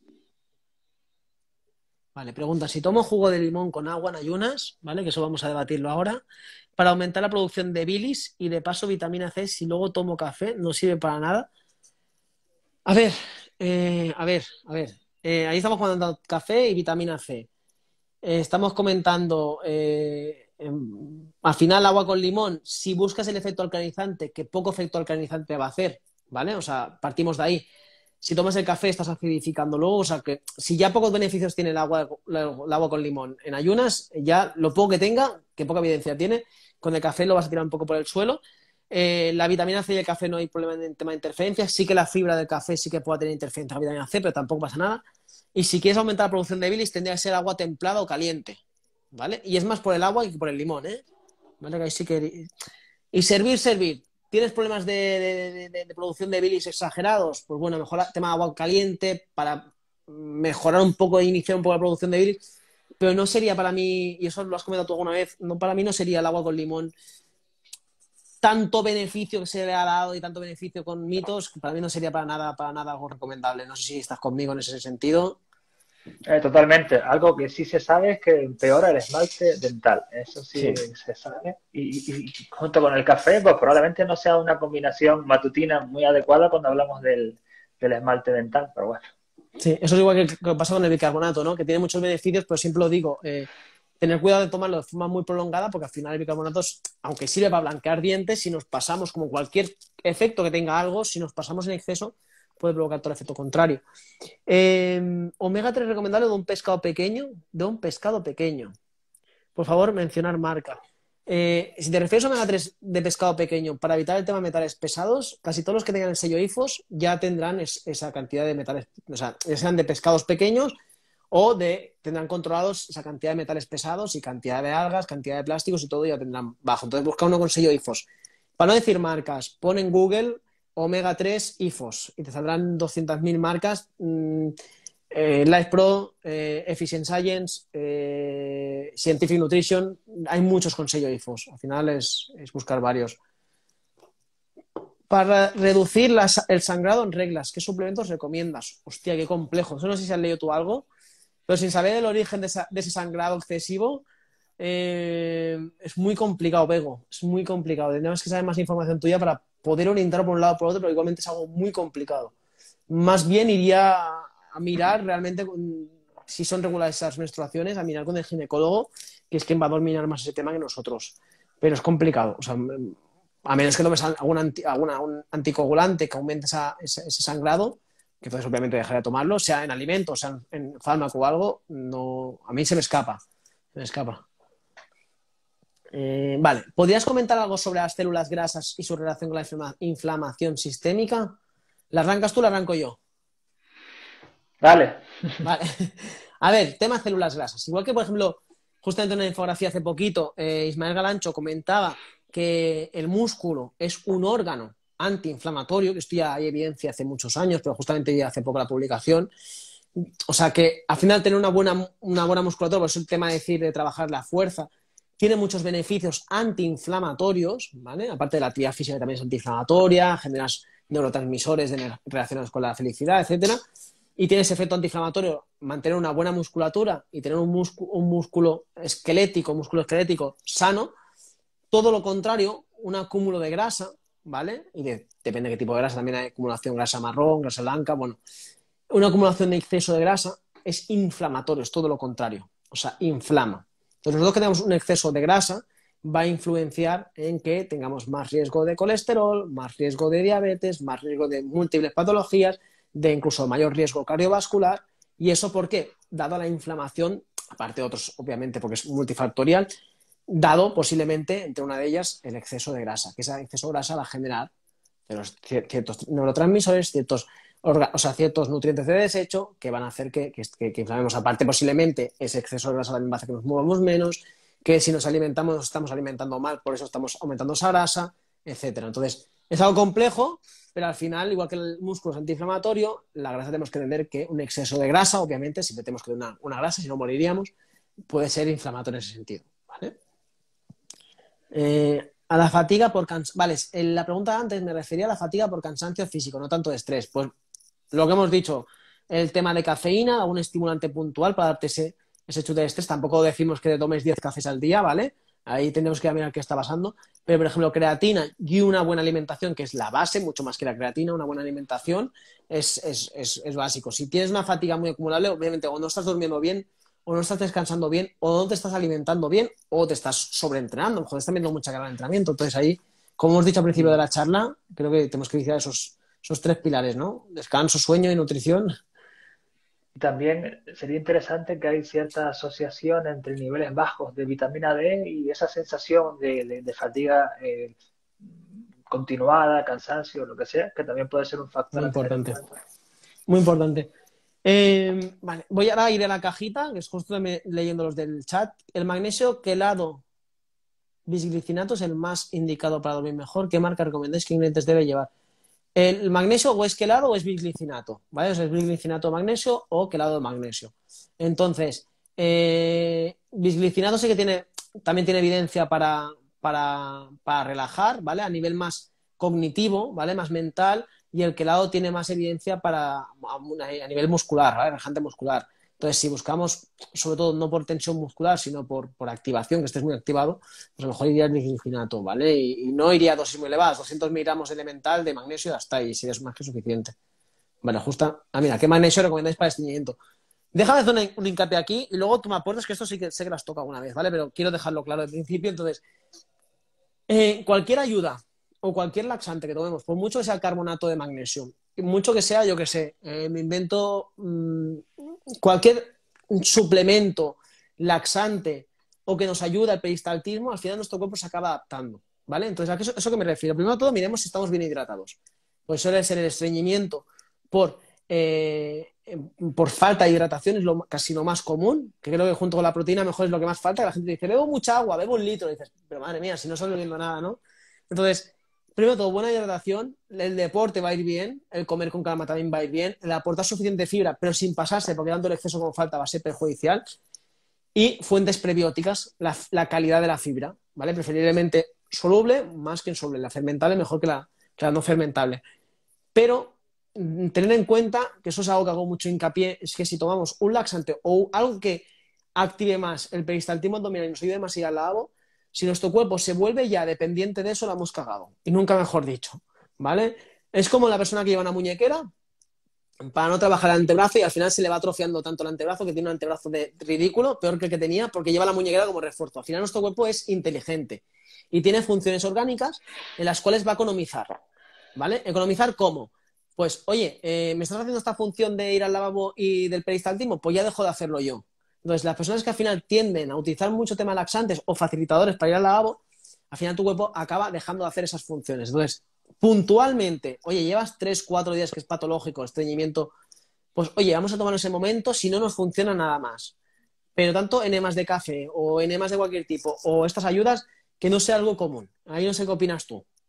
Vale, pregunta, si tomo jugo de limón con agua en ayunas, ¿vale? Que eso vamos a debatirlo ahora, para aumentar la producción de bilis y de paso vitamina C, si luego tomo café, no sirve para nada. A ver, eh, a ver, a ver. Eh, ahí estamos comentando café y vitamina C. Eh, estamos comentando, eh, em, al final, agua con limón. Si buscas el efecto alcalinizante, que poco efecto alcalinizante va a hacer, ¿vale? O sea, partimos de ahí. Si tomas el café, estás acidificándolo. O sea, que si ya pocos beneficios tiene el agua, la- el agua con limón en ayunas, ya lo poco que tenga, que poca evidencia tiene, con el café lo vas a tirar un poco por el suelo. Eh, la vitamina C y el café no hay problema en tema de interferencias. Sí que la fibra del café sí que puede tener interferencia con la vitamina C, pero tampoco pasa nada. Y si quieres aumentar la producción de bilis, tendría que ser agua templada o caliente, ¿vale? Y es más por el agua que por el limón, ¿eh? ¿Vale? Que ahí sí que... Y servir, servir. ¿Tienes problemas de, de, de, de producción de bilis exagerados? Pues bueno, mejor el tema de agua caliente para mejorar un poco e iniciar un poco la producción de bilis. Pero no sería para mí, y eso lo has comentado tú alguna vez, no, para mí no sería el agua con limón tanto beneficio que se le ha dado y tanto beneficio con mitos, para mí no sería para nada, para nada algo recomendable. No sé si estás conmigo en ese sentido. Eh, totalmente. Algo que sí se sabe es que empeora el esmalte dental. Eso Sí. sí se sabe. Y, y- y junto con el café, pues probablemente no sea una combinación matutina muy adecuada cuando hablamos del, del esmalte dental, pero bueno. Sí, eso es igual que, que pasa con el bicarbonato, ¿no? Que tiene muchos beneficios, pero siempre lo digo, eh, tener cuidado de tomarlo de forma muy prolongada, porque al final el bicarbonato, es- aunque sirve para blanquear dientes, si nos pasamos, como cualquier efecto que tenga algo, si nos pasamos en exceso, puede provocar todo el efecto contrario. Eh, omega tres recomendable de un pescado pequeño, de un pescado pequeño. Por favor, mencionar marca. Eh, si te refieres a omega tres de pescado pequeño para evitar el tema de metales pesados, casi todos los que tengan el sello I F O S ya tendrán es, esa cantidad de metales, o sea, ya sean de pescados pequeños o de tendrán controlados esa cantidad de metales pesados y cantidad de algas, cantidad de plásticos y todo ya tendrán bajo. Entonces busca uno con sello I F O S. Para no decir marcas, pon en Google omega tres I F O S y te saldrán doscientas mil marcas. Mmm, eh, Life Pro, eh, Efficient Science, eh, Scientific Nutrition, hay muchos con sello I F O S. Al final es, es buscar varios. Para reducir las, el sangrado en reglas, ¿qué suplementos recomiendas? Hostia, qué complejo. Eso no sé si has leído tú algo, pero sin saber el origen de, esa, de ese sangrado excesivo, eh, es muy complicado, Pego. Es muy complicado. Tendríamos que saber más información tuya para poder orientar por un lado o por otro, pero igualmente es algo muy complicado. Más bien iría a mirar realmente con, si son regulares esas menstruaciones, a mirar con el ginecólogo, que es quien va a dominar más ese tema que nosotros. Pero es complicado. O sea, a menos que tomes algún, anti, alguna, un anticoagulante que aumente esa, ese, ese sangrado, que entonces obviamente dejaría de tomarlo, sea en alimentos, sea en, en fármaco o algo, no, a mí se me escapa. Se me escapa. Eh, vale, ¿podrías comentar algo sobre las células grasas y su relación con la inflama inflamación sistémica? ¿La arrancas tú o la arranco yo? Dale. Vale. A ver, tema células grasas. Igual que, por ejemplo, justamente en una infografía hace poquito, eh, Ismael Galancho comentaba que el músculo es un órgano, antiinflamatorio, que esto ya hay evidencia hace muchos años, pero justamente ya hace poco la publicación. O sea que al final tener una buena, una buena musculatura, por eso el tema de decir de trabajar la fuerza, tiene muchos beneficios antiinflamatorios, ¿vale? Aparte de la actividad física que también es antiinflamatoria, generas neurotransmisores de, relacionados con la felicidad, etcétera. Y tiene ese efecto antiinflamatorio, mantener una buena musculatura y tener un, músculo, un músculo esquelético, un músculo esquelético sano. Todo lo contrario, un acúmulo de grasa, ¿vale? Y de, depende de qué tipo de grasa, también hay acumulación de grasa marrón, grasa blanca, bueno. Una acumulación de exceso de grasa es inflamatorio, es todo lo contrario, o sea, inflama. Entonces, nosotros que tenemos un exceso de grasa va a influenciar en que tengamos más riesgo de colesterol, más riesgo de diabetes, más riesgo de múltiples patologías, de incluso mayor riesgo cardiovascular. ¿Y eso por qué? Dado la inflamación, aparte de otros, obviamente, porque es multifactorial, dado posiblemente, entre una de ellas, el exceso de grasa, que ese exceso de grasa va a generar ciertos neurotransmisores, ciertos, o sea, ciertos nutrientes de desecho que van a hacer que, que, que inflamemos. Aparte, posiblemente, ese exceso de grasa también va a hacer que nos movamos menos, que si nos alimentamos, nos estamos alimentando mal, por eso estamos aumentando esa grasa, etcétera. Entonces, es algo complejo, pero al final, igual que el músculo es antiinflamatorio, la grasa tenemos que entender que un exceso de grasa, obviamente, siempre tenemos que tener una, una grasa, si no moriríamos, puede ser inflamatorio en ese sentido, ¿vale? Eh, a la fatiga por cansancio. Vale, la pregunta de antes me refería a la fatiga por cansancio físico, no tanto de estrés. Pues lo que hemos dicho, el tema de cafeína, algún estimulante puntual para darte ese, ese chute de estrés. Tampoco decimos que te tomes diez cafés al día, ¿vale? Ahí tenemos que mirar qué está pasando. Pero, por ejemplo, creatina y una buena alimentación, que es la base, mucho más que la creatina, una buena alimentación es, es, es, es básico. Si tienes una fatiga muy acumulable, obviamente, o no estás durmiendo bien, o no estás descansando bien, o no te estás alimentando bien, o te estás sobreentrenando, a lo mejor estás viendo mucha carga de entrenamiento. Entonces ahí, como hemos dicho al principio de la charla, creo que tenemos que visitar esos, esos tres pilares, ¿no? Descanso, sueño y nutrición. También sería interesante que hay cierta asociación entre niveles bajos de vitamina D y esa sensación de, de, de fatiga eh, continuada, cansancio, lo que sea, que también puede ser un factor Muy a tener en importante, cuenta. muy importante. Eh, vale, voy ahora a ir a la cajita, que es justo también leyendo los del chat. El magnesio quelado bisglicinato es el más indicado para dormir mejor. ¿Qué marca recomendáis? ¿Qué ingredientes debe llevar? ¿El magnesio o es quelado o es bisglicinato? ¿Vale? O sea, es bisglicinato de magnesio o quelado de magnesio. Entonces, eh, bisglicinato sí que tiene, también tiene evidencia para, para, para relajar, ¿vale? A nivel más cognitivo, ¿vale? Más mental, y el quelado tiene más evidencia para, a nivel muscular, ¿vale? Relajante muscular. Entonces, si buscamos, sobre todo no por tensión muscular, sino por, por activación, que estés muy activado, pues a lo mejor iría al bisglicinato, ¿vale? Y, y no iría a dosis muy elevadas, doscientos miligramos elemental de magnesio hasta ahí, sería más que suficiente. Bueno, justa. Ah, mira, ¿qué magnesio recomendáis para estreñimiento? Déjame hacer un, un hincapié aquí y luego tú me aportas, que esto sí que sé que las toca alguna vez, ¿vale? Pero quiero dejarlo claro al principio. Entonces, eh, cualquier ayuda o cualquier laxante que tomemos, por mucho que sea carbonato de magnesio, mucho que sea, yo que sé, eh, me invento mmm, cualquier suplemento laxante o que nos ayude al peristaltismo, al final nuestro cuerpo se acaba adaptando, ¿vale? Entonces, ¿a eso, eso que me refiero? Primero de todo, miremos si estamos bien hidratados. Pues suele ser el estreñimiento por, eh, por falta de hidratación, es lo, casi lo más común, que creo que junto con la proteína mejor es lo que más falta, que la gente dice, bebo mucha agua, bebo un litro, y dices, pero madre mía, si no estoy bebiendo nada, ¿no? Entonces, primero todo, buena hidratación, el deporte va a ir bien, el comer con calma también va a ir bien, el aportar suficiente fibra, pero sin pasarse, porque dando el exceso como falta va a ser perjudicial, y fuentes prebióticas, la, la calidad de la fibra, ¿vale? Preferiblemente soluble más que insoluble, la fermentable mejor que la, que la no fermentable. Pero tener en cuenta, que eso es algo que hago mucho hincapié, es que si tomamos un laxante o algo que active más el peristaltismo abdominal y nos ayude más a ir al lavabo, si nuestro cuerpo se vuelve ya dependiente de eso, la hemos cagado. Y nunca mejor dicho, ¿vale? Es como la persona que lleva una muñequera para no trabajar el antebrazo y al final se le va atrofiando tanto el antebrazo que tiene un antebrazo de ridículo, peor que el que tenía, porque lleva la muñequera como refuerzo. Al final nuestro cuerpo es inteligente y tiene funciones orgánicas en las cuales va a economizar, ¿vale? ¿Economizar cómo? Pues, oye, eh, ¿me estás haciendo esta función de ir al lavabo y del peristaltismo? Pues ya dejo de hacerlo yo. Entonces, las personas que al final tienden a utilizar mucho tema laxantes o facilitadores para ir al lavabo, al final tu cuerpo acaba dejando de hacer esas funciones. Entonces, puntualmente, oye, llevas tres, cuatro días que es patológico, estreñimiento, pues oye, vamos a tomarnos ese momento si no nos funciona nada más. Pero tanto enemas de café o enemas de cualquier tipo o estas ayudas, que no sea algo común. Ahí no sé qué opinas tú.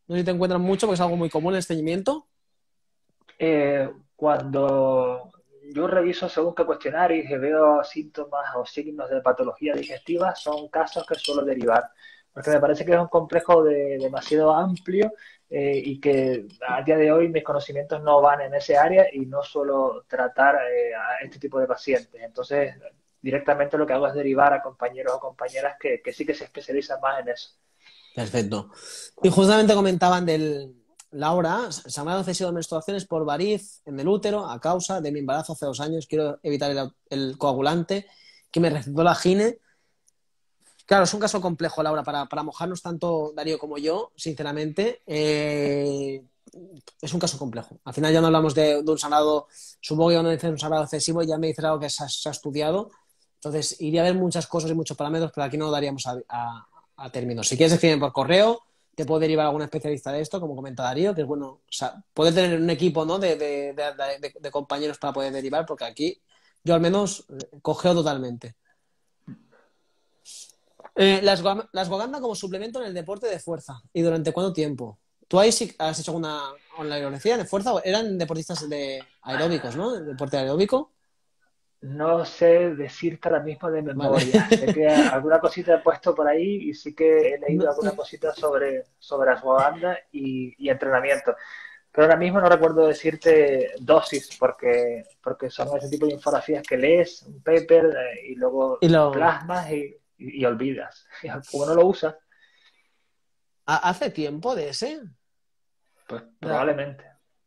No sé si te encuentran mucho porque es algo muy común el estreñimiento. Eh, cuando yo reviso según qué cuestionario y veo síntomas o signos de patología digestiva, son casos que suelo derivar, porque me parece que es un complejo de, demasiado amplio eh, y que a día de hoy mis conocimientos no van en ese área y no suelo tratar eh, a este tipo de pacientes. Entonces, directamente lo que hago es derivar a compañeros o compañeras que, que sí que se especializan más en eso. Perfecto. Y justamente comentaban del Laura, sangrado excesivo de menstruaciones por variz en el útero a causa de mi embarazo hace dos años. Quiero evitar el, el coagulante que me recetó la gine. Claro, es un caso complejo, Laura, para, para mojarnos tanto Darío como yo, sinceramente. Eh, es un caso complejo. Al final ya no hablamos de, de un sangrado, supongo que cuando dices un sangrado excesivo ya me dices algo que se ha, se ha estudiado. Entonces, iría a ver muchas cosas y muchos parámetros, pero aquí no lo daríamos a, a, a términos. Si quieres escribir por correo, te puedo derivar a algún especialista de esto, como comenta Darío, que es bueno, o sea, poder tener un equipo, ¿no?, de, de, de, de, de compañeros para poder derivar, porque aquí yo al menos eh, cogeo totalmente. Eh, las, las Goganda como suplemento en el deporte de fuerza. ¿Y durante cuánto tiempo? ¿Tú ahí sí has hecho alguna online de fuerza? Eran deportistas de aeróbicos, ¿no? Deporte aeróbico. No sé decirte ahora mismo de Vale. memoria. Sé que alguna cosita he puesto por ahí y sí que he leído No, alguna cosita sobre, sobre ashwagandha y, y entrenamiento. Pero ahora mismo no recuerdo decirte dosis porque, porque son ese tipo de infografías que lees, un paper eh, y luego y lo, plasmas y, y, y olvidas. Y como no lo usas, ¿hace tiempo de ese? pues O sea, probablemente,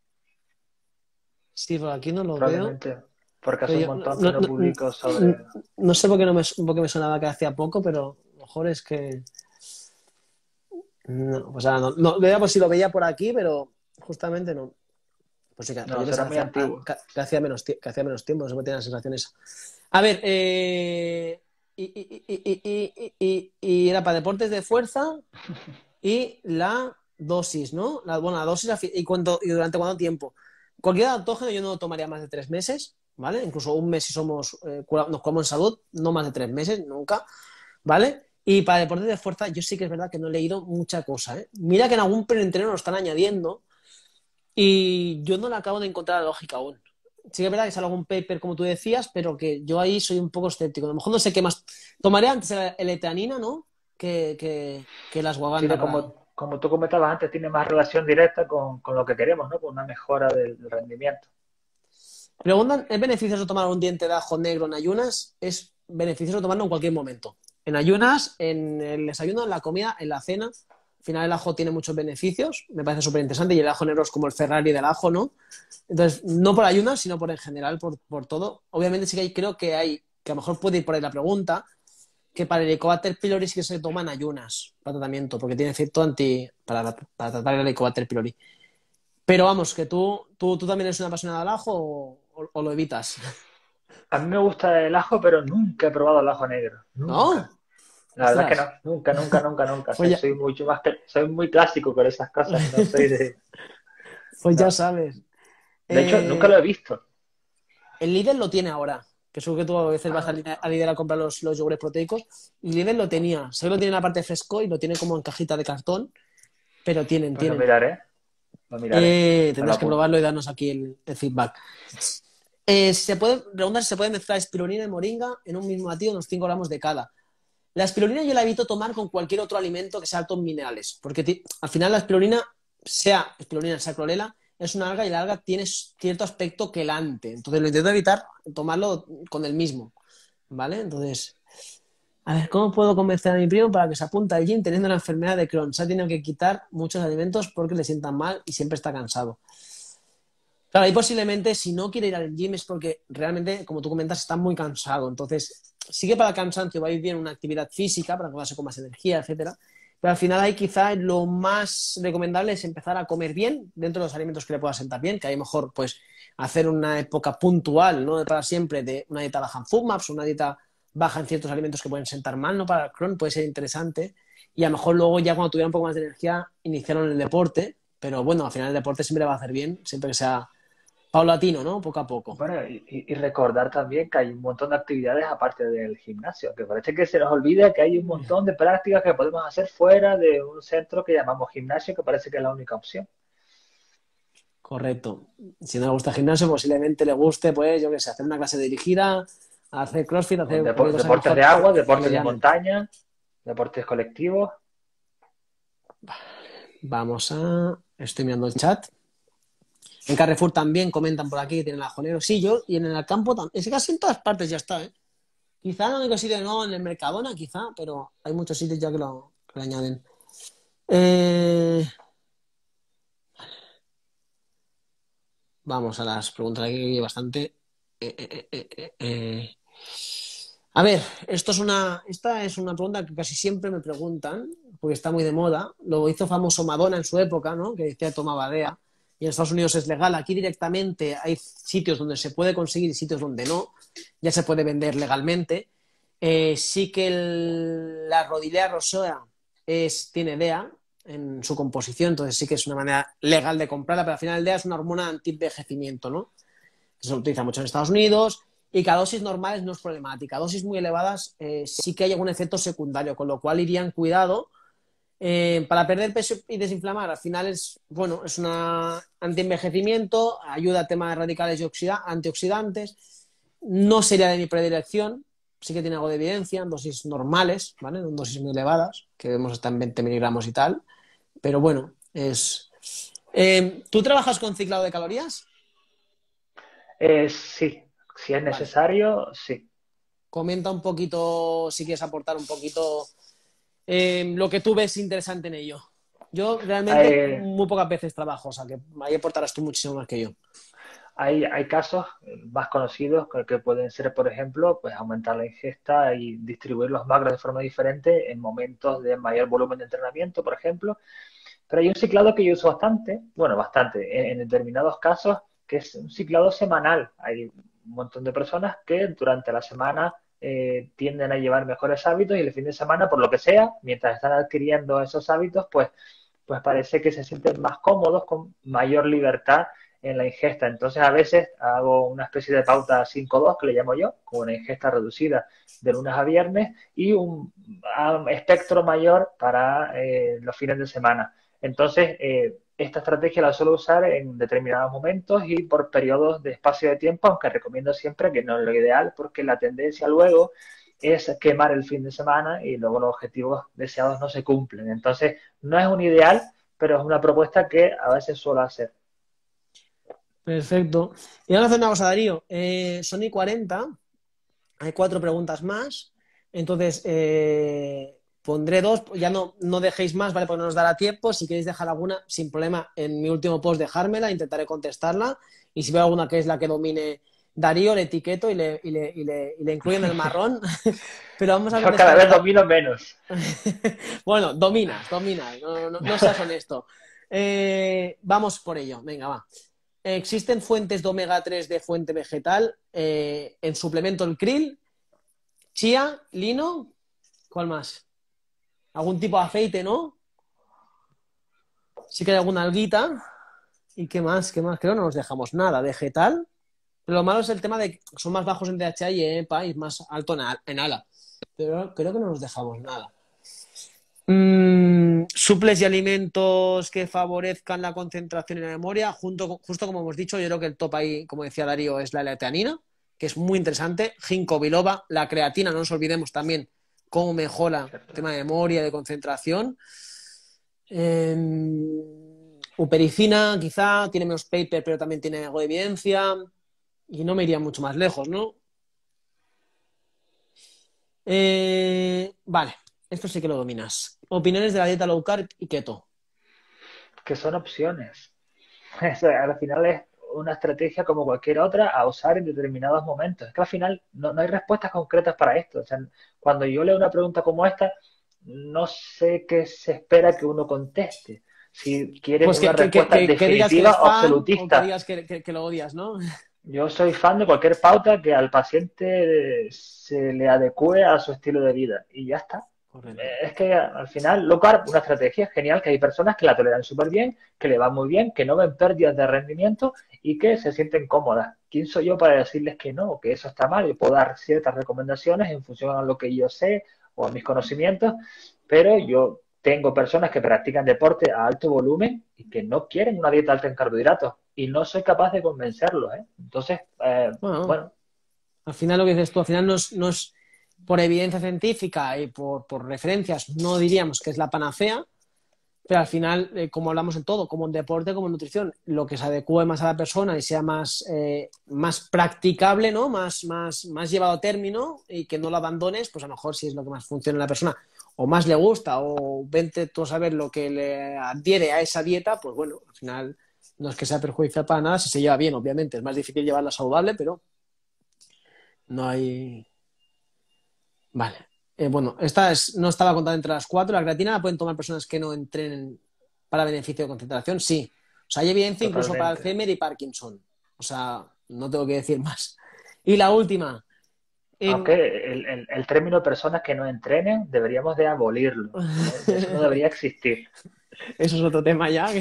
sí, por aquí no lo veo. probablemente, porque hace Pero un yo montón que no, no no, publico no, sobre... no sé por qué no me, por qué me sonaba que hacía poco, pero a lo mejor es que. No, o sea, no, no, veía por si lo veía por aquí, pero justamente no. Pues sí, pues No, yo será pensaba muy que hacía, antiguo. que hacía menos, que hacía menos tiempo, no se me tiene la sensación esa. A ver, eh, y, y, y, y, y, y era para deportes de fuerza y la dosis, ¿no? La, bueno, la dosis y, cuánto, y durante cuánto tiempo. Cualquier adaptógeno yo no lo tomaría más de tres meses, ¿vale? Incluso un mes si somos, eh, nos curamos en salud, no más de tres meses, nunca, ¿vale? Y para deportes de fuerza yo sí que es verdad que no he leído mucha cosa, ¿eh? Mira que en algún preentreno lo están añadiendo y yo no le acabo de encontrar la lógica aún. Sí que es verdad que sale algún paper, como tú decías, pero que yo ahí soy un poco escéptico. A lo mejor no sé qué más. Tomaré antes la L-teanina, ¿no? Que, que, que las Ashwagandha Tiene para. como, como tú comentabas antes, tiene más relación directa con, con lo que queremos, ¿no? Con una mejora del, del rendimiento. Preguntan, ¿es beneficioso tomar un diente de ajo negro en ayunas? Es beneficioso tomarlo en cualquier momento. En ayunas, en el desayuno, en la comida, en la cena. Al final el ajo tiene muchos beneficios, me parece súper interesante, y el ajo negro es como el Ferrari del ajo, ¿no? Entonces, no por ayunas, sino por en general, por, por todo. Obviamente sí que hay, creo que hay, que a lo mejor puede ir por ahí la pregunta, que para el Helicobacter pylori sí que se toma en ayunas para tratamiento, porque tiene efecto anti, para, para tratar el Helicobacter pylori. Pero vamos, que tú, tú, tú también eres una apasionada del ajo o, o, o lo evitas. A mí me gusta el ajo, pero nunca he probado el ajo negro. Nunca. ¿No? La verdad es que Ostras, no. Nunca, nunca, nunca, nunca. O pues sea, ya, soy mucho más, cl- soy muy clásico con esas cosas. No soy de... pues ya No. sabes. De hecho, nunca lo Eh, he visto. el Lidl lo tiene ahora, que seguro que tú a veces vas a, Ah, Li- a Lidl a comprar los, los yogures proteicos. Y Lidl lo tenía, sé que lo tiene en la parte fresco y lo tiene como en cajita de cartón, pero tienen, pues lo tienen. miraré. Lo miraré. Eh, Me lo tendrás que apunto. probarlo y darnos aquí el, el feedback. Eh, se puede preguntar si se puede mezclar espirulina y moringa en un mismo batido, unos cinco gramos de cada. La espirulina yo la evito tomar con cualquier otro alimento que sea alto en minerales, porque al final la espirulina, sea espirulina, sea clorela, es una alga y la alga tiene cierto aspecto quelante. Entonces lo intento evitar tomarlo con el mismo, ¿vale? Entonces, a ver, ¿cómo puedo convencer a mi primo para que se apunte al gym teniendo la enfermedad de Crohn? Se ha tenido que quitar muchos alimentos porque le sientan mal y siempre está cansado. Claro, ahí posiblemente si no quiere ir al gym es porque realmente, como tú comentas, está muy cansado. Entonces, sí que para el cansancio va a ir bien una actividad física para quedarse con más energía, etcétera. Pero al final ahí quizá lo más recomendable es empezar a comer bien dentro de los alimentos que le pueda sentar bien, que hay mejor pues hacer una época puntual, no para siempre, de una dieta baja en FODMAPs, una dieta baja en ciertos alimentos que pueden sentar mal, ¿no? Para el Crohn puede ser interesante. Y a lo mejor luego ya cuando tuviera un poco más de energía, iniciaron el deporte. Pero bueno, al final el deporte siempre le va a hacer bien, siempre que sea paulatino, ¿no? Poco a poco. Bueno, y, y- y recordar también que hay un montón de actividades aparte del gimnasio, que parece que se nos olvida que hay un montón de prácticas que podemos hacer fuera de un centro que llamamos gimnasio, que parece que es la única opción. Correcto. Si no le gusta el gimnasio, posiblemente le guste, pues, yo qué sé, hacer una clase dirigida, hacer CrossFit, O hacer depo- cualquier cosa que a lo deportes mejor de agua, le deportes de llame. montaña, deportes colectivos. Vamos a... Estoy mirando el chat. En Carrefour también comentan por aquí, tienen ajonero. Sí, yo, y en el campo también. Es que casi en todas partes ya está, ¿eh? Quizá en el único sitio no, en el Mercadona, quizá, pero hay muchos sitios ya que lo, que lo añaden. Eh, Vamos a las preguntas aquí, hay bastante. Eh, eh, eh, eh, eh. A ver, esto es una, esta es una pregunta que casi siempre me preguntan, porque está muy de moda. Lo hizo famoso Madonna en su época, ¿no? Que decía tomaba D E A. Y en Estados Unidos es legal. Aquí directamente hay sitios donde se puede conseguir y sitios donde no. Ya se puede vender legalmente. Eh, sí que el- la rodilea rosea es, tiene D E A en su composición, entonces sí que es una manera legal de comprarla, pero al final el D E A es una hormona anti-envejecimiento, ¿no? Se utiliza mucho en Estados Unidos y que a dosis normales no es problemática. A dosis muy elevadas eh, sí que hay algún efecto secundario, con lo cual irían cuidado eh, para perder peso y desinflamar. Al final es, bueno, es una anti-envejecimiento, ayuda a tema de radicales y oxida antioxidantes. No sería de mi predilección, sí que tiene algo de evidencia en dosis normales, ¿vale? En dosis muy elevadas, que vemos hasta en veinte miligramos y tal. Pero bueno, es... Eh, ¿Tú trabajas con ciclado de calorías? Eh, sí, si es Vale. necesario, sí. Comenta un poquito, si quieres aportar un poquito eh, lo que tú ves interesante en ello. Yo realmente Eh, muy pocas veces trabajo, o sea que ahí aportarás tú muchísimo más que yo. Hay, hay casos más conocidos que, que pueden ser, por ejemplo, pues aumentar la ingesta y distribuir los macros de forma diferente en momentos de mayor volumen de entrenamiento, por ejemplo. Pero hay un ciclado que yo uso bastante, bueno, bastante, en, en determinados casos, que es un ciclado semanal. Hay un montón de personas que durante la semana eh, tienden a llevar mejores hábitos y el fin de semana, por lo que sea, mientras están adquiriendo esos hábitos, pues pues parece que se sienten más cómodos, con mayor libertad en la ingesta. Entonces, a veces hago una especie de pauta cinco dos, que le llamo yo, con una ingesta reducida de lunes a viernes y un, un espectro mayor para eh, los fines de semana. Entonces, eh, esta estrategia la suelo usar en determinados momentos y por periodos de espacio de tiempo, aunque recomiendo siempre que no es lo ideal, porque la tendencia luego es quemar el fin de semana y luego los objetivos deseados no se cumplen. Entonces, no es un ideal, pero es una propuesta que a veces suelo hacer. Perfecto. Y vamos a hacer una cosa, Darío. Eh, son y cuarenta, hay cuatro preguntas más. Entonces, eh, pondré dos, ya no, no dejéis más, ¿vale? Porque no nos dará tiempo. Si queréis dejar alguna, sin problema, en mi último post dejármela, intentaré contestarla. Y si veo alguna que es la que domine Darío, le etiqueto y le, y le, y le, y le incluyo en el marrón. Pero vamos a Yo cada contestar vez esta. domino menos. Bueno, dominas, dominas, no, no, no seas honesto. Eh, vamos por ello, venga, va. Existen fuentes de omega tres de fuente vegetal eh, en suplemento el krill, chía, lino, ¿cuál más? Algún tipo de aceite, ¿no? Sí que hay alguna alguita. ¿Y qué más? ¿Qué más? Creo que no nos dejamos nada. Vegetal. Pero lo malo es el tema de que son más bajos en D H A y E P A y más alto en, al- en ALA. Pero creo que no nos dejamos nada. Mm, suples y alimentos que favorezcan la concentración y la memoria, junto, con- justo como hemos dicho, yo creo que el top ahí, como decía Darío, es la L-teanina, que es muy interesante, ginkgo biloba, la creatina, no nos olvidemos también cómo mejora el ¿Cierto? tema de memoria, de concentración. Eh, upericina, quizá, tiene menos paper, pero también tiene algo de evidencia, y no me iría mucho más lejos, ¿no? Eh, vale, esto sí que lo dominas. Opiniones de la dieta low carb y keto. Que son opciones. Eso, al final es una estrategia como cualquier otra a usar en determinados momentos. Es que al final no, no hay respuestas concretas para esto. O sea, cuando yo leo una pregunta como esta, no sé qué se espera que uno conteste. Si quieren Pues una que, que, que, respuesta que, que digas que eres definitiva o fan o que absolutista. digas que, que, que lo odias, ¿no? Yo soy fan de cualquier pauta que al paciente se le adecue a su estilo de vida. Y ya está. correcto. es que al final, low carb, una estrategia genial, que hay personas que la toleran súper bien, que le va muy bien, que no ven pérdidas de rendimiento y que se sienten cómodas. ¿Quién soy yo para decirles que no, que eso está mal? Yo puedo dar ciertas recomendaciones en función a lo que yo sé o a mis conocimientos, pero yo tengo personas que practican deporte a alto volumen y que no quieren una dieta alta en carbohidratos y no soy capaz de convencerlos, ¿eh? Entonces, eh, Bueno, bueno, al final lo que dices tú, al final no es, no es por evidencia científica y por, por referencias, no diríamos que es la panacea, pero al final, eh, como hablamos en todo, como en deporte, como en nutrición, lo que se adecue más a la persona y sea más, eh, más practicable, ¿no? Más, más, más llevado a término y que no lo abandones, pues a lo mejor si es lo que más funciona en la persona o más le gusta o vente tú a saber lo que le adhiere a esa dieta, pues bueno, al final no es que sea perjudicial para nada, si se lleva bien, obviamente, es más difícil llevarla saludable, pero no hay... Vale. Eh, bueno, esta es, no estaba contada entre las cuatro. ¿La creatina la pueden tomar personas que no entrenen para beneficio de concentración? Sí. O sea, hay evidencia incluso para totalmente. Alzheimer y Parkinson. O sea, no tengo que decir más. Y la última. Aunque En... el, el, el término personas que no entrenen deberíamos de abolirlo, ¿eh? Eso no debería existir. Eso es otro tema ya.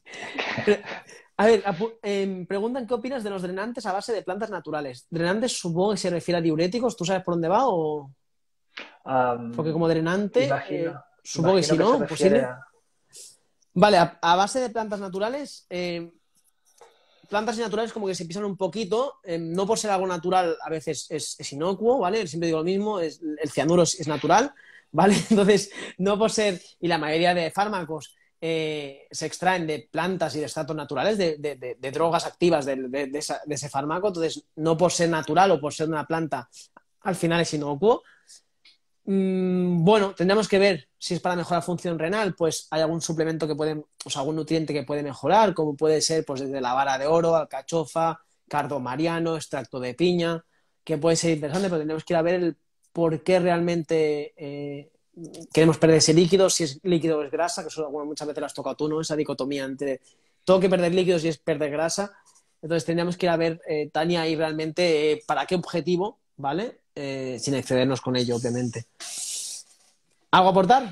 A ver, eh, preguntan qué opinas de los drenantes a base de plantas naturales. Drenantes supongo que se refiere a diuréticos. ¿Tú sabes por dónde va? O... Porque como Um, drenante, imagino, eh, supongo que imagino sí, que se ¿no? refiere ¿Posible? a... Vale, a, a base de plantas naturales, eh, plantas y naturales como que se pisan un poquito, eh, no por ser algo natural a veces es, es inocuo, ¿vale? Siempre digo lo mismo, es, el cianuro es, es natural, ¿vale? Entonces, no por ser, y la mayoría de fármacos eh, se extraen de plantas y de extractos naturales, de, de, de, de drogas activas de, de, de, esa, de ese fármaco, entonces no por ser natural o por ser una planta, al final es inocuo. Mm, bueno, tendremos que ver si es para mejorar función renal, pues hay algún suplemento que puede, o sea, algún nutriente que puede mejorar, como puede ser pues desde la vara de oro, alcachofa, cardo mariano, extracto de piña, que puede ser interesante, pero tendremos que ir a ver el por qué realmente eh, queremos perder ese líquido, si es líquido o es grasa, que eso bueno, muchas veces lo has tocado tú, ¿no? Esa dicotomía entre tengo que perder líquidos y es perder grasa. Entonces tendríamos que ir a ver, eh, Tania, y realmente eh, para qué objetivo, ¿vale? Eh, sin excedernos con ello, obviamente. ¿Algo a aportar?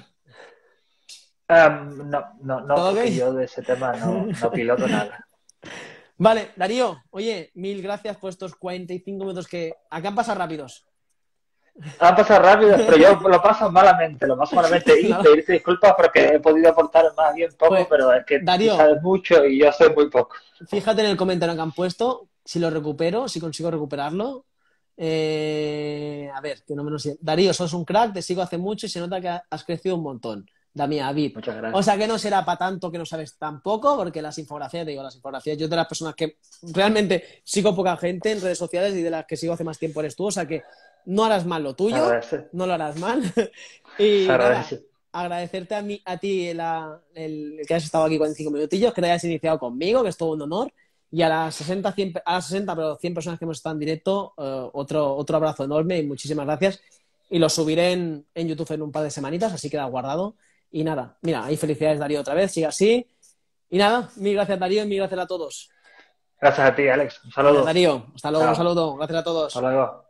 Um, no, no, no, ¿Todo ok? porque yo de ese tema no, no piloto nada. Vale, Darío, oye, mil gracias por estos cuarenta y cinco minutos que acá han pasado rápidos. Han pasado rápido, pero yo lo paso malamente, lo paso malamente y No, pedirte disculpas porque he podido aportar más bien poco, pues, pero es que tú Darío, sabes mucho y yo sé muy poco. fíjate en el comentario que han puesto, si lo recupero, si consigo recuperarlo. Eh, a ver, que no me lo sé. Darío, sos un crack, te sigo hace mucho y se nota que has crecido un montón. Dami Avid. Muchas O gracias. sea que no será para tanto que no sabes tampoco, porque las infografías, te digo, las infografías, yo de las personas que realmente sigo poca gente en redes sociales y de las que sigo hace más tiempo eres tú, o sea que no harás mal lo Se tuyo, agradece. no lo harás mal. Se Y nada, agradece. agradecerte a, mí, a ti la, el, el que has estado aquí cuarenta y cinco minutillos, que te hayas iniciado conmigo, que es todo un honor. Y a las sesenta, cien, a las sesenta, pero cien personas que hemos estado en directo, uh, otro, otro abrazo enorme y muchísimas gracias. Y lo subiré en, en YouTube en un par de semanitas, así queda guardado. Y nada, mira, ahí felicidades Darío otra vez, sigue así. Y nada, mil gracias Darío y mil gracias a todos. Gracias a ti, Alex. Un Gracias saludo. Darío, hasta luego, un Chao. saludo, gracias a Hasta todos. luego.